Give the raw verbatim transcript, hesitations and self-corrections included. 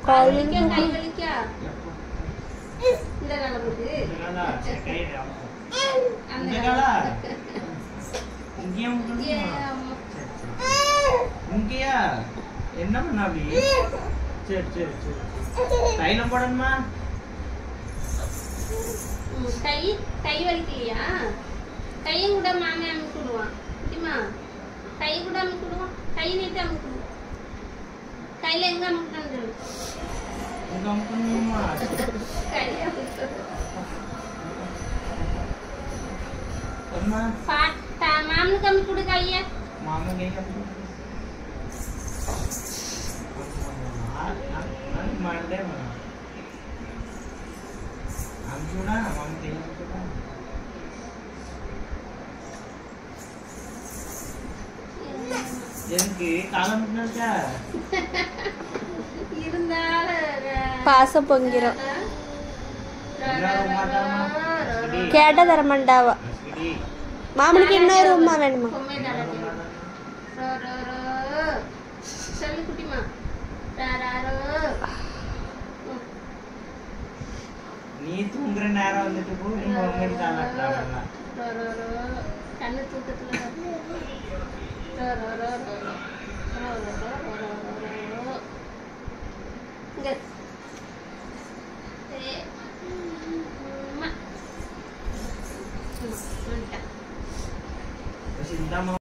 கால் வலிக்கா கை வலிக்கா இந்த கால போடு இந்த காலா கை அந்த காலா இங்கே முட்டுங்க இங்கேயா என்ன பண்ணா அப்படி சரி சரி சரி தைலம் போடணுமா கை கை வலிக்கலையா கையும் கூட மாமே அமுக்கி விடுவான் குட்டிமா கை கூட அமுக்கி விடுவான் கை நீட்டு அமுக்கி விடுவான் கையில எங்க அமுக்கணும் சொல்லு எங்க அமுக்கணுமா கையில அமுக்கணும் அம்மா பாட்டா மாமனுக்கு அமுக்கி விடு கைய மாமா கையில அமுக்கு நான் மாண்டே மாமா அமுக்குனா மாமா கையில அமுக்குனா எனக்கு காலம் முன்னாடியா இருந்தால பாசம் பொங்கிரும் கேட்ட தர மாட்டாவா மாமனுக்கு இன்னொரு உமா வேணுமா சொல்லு குட்டிமா நீ தூங்குற நேரம் வந்துட்டு போ நீ உங்க தாளாட்டலாம் கண்ணு தூக்கத்துல இங்க